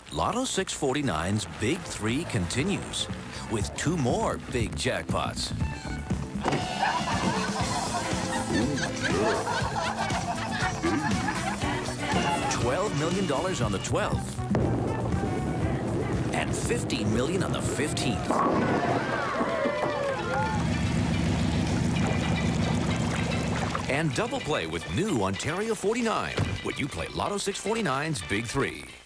Lotto 649's Big 3 continues with 2 more big jackpots. $12 million on the 12th and $15 million on the 15th. And double play with new Ontario 49 when you play Lotto 649's Big 3.